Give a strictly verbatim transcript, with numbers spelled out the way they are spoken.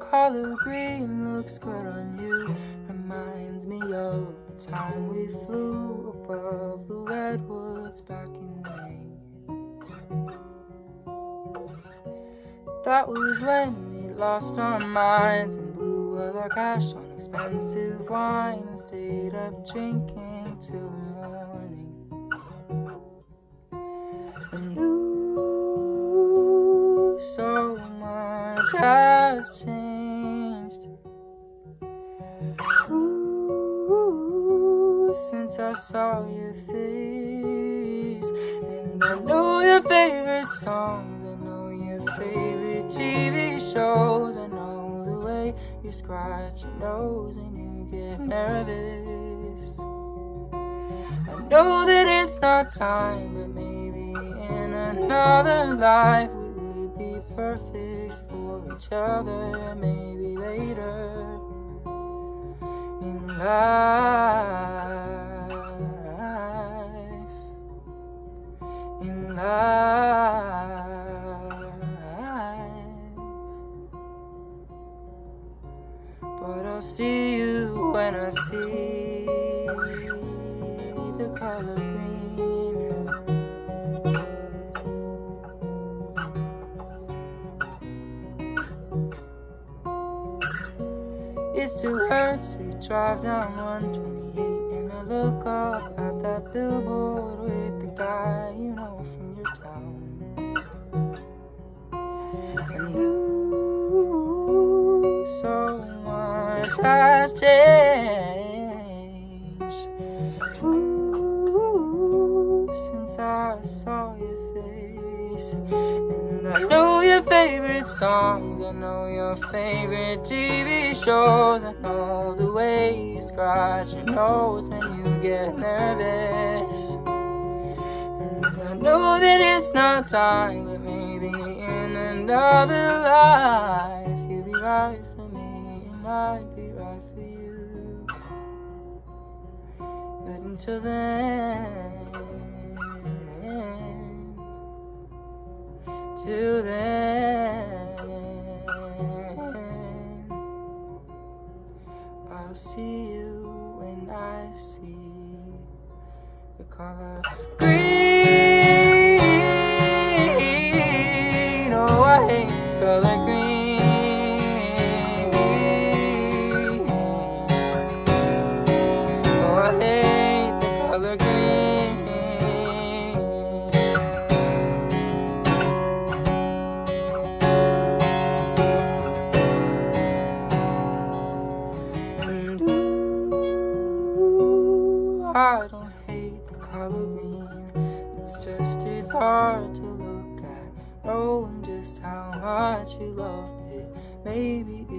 color green looks good on you. Reminds me of the time we flew above the redwoods back in May. That was when we lost our minds and blew all our cash on expensive wine and stayed up drinking till the morning. And ooh, so much has changed. Ooh, since I saw your face. And I know your favorite songs, I know your favorite T V shows, I know the way you scratch your nose and you get nervous. I know that it's not time, but maybe in another life we would be perfect for each other. Maybe later in life, in life. But I'll see you when I see the color green. It still hurts, we drive down one twenty-eight and I look up at that billboard with the guy you know from your town. And ooh, so much has changed. Ooh, since I saw your face. And I know your favorite songs, I know your favorite T V shows, I know the way you scratch your nose when you get nervous. And I know that it's not time, but maybe in another life you'll be right for me and I'd be right for you. But until then, till then, I'll see you when I see the color green. Oh, I hate the color green. Oh, I hate the color green. I don't hate the color green, it's just it's hard to look at, knowing just how much you loved it. Maybe